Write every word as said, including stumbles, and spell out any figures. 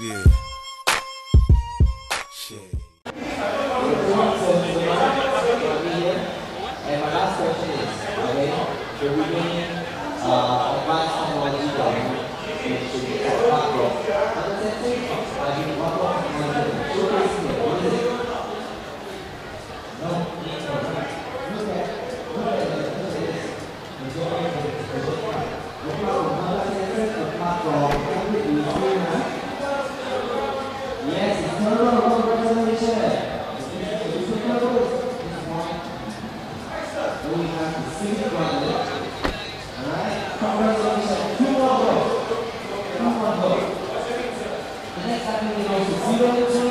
Yeah. Shit. And my last question is, okay, the remaining uh, advanced technology that we should be at part of. But the same thing, I think one more technology, showcase here, what is it? No, look at, look at, look at this. It's all in the special part. Look at another sensor, the part from every design. Yes, it's total road representation. We have the single bundle. Alright, congratulations. Two more votes. Two more votes. The next time we go to zero to